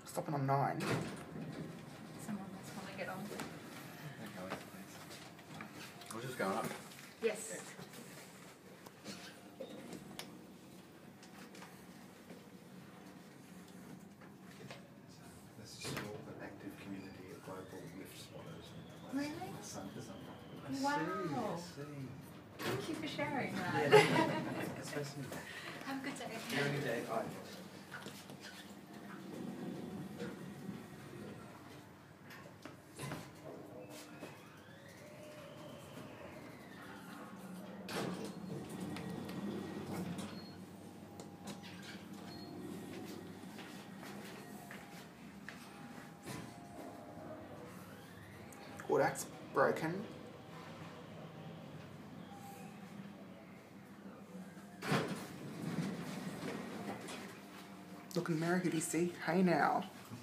Stopping on 9. Someone must want to get on. Okay, please. We're just going up. Yes. This is still an active community of global lift spotters. Really? I Wow. see. Thank you for sharing that. Especially Have a good day. Have a good day. Bye. Oh, that's broken. Look in the mirror, who do you see? Hey now.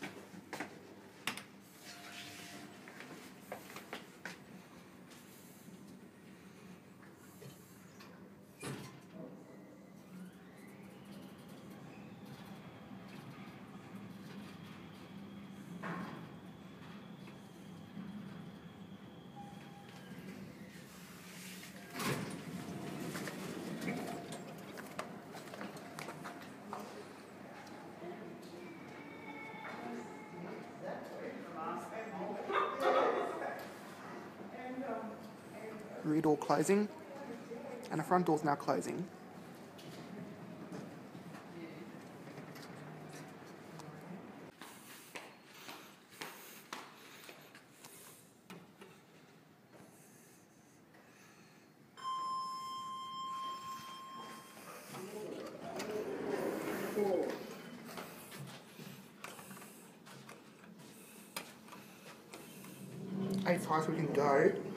Rear door closing, and the front door's now closing. As high as we can go.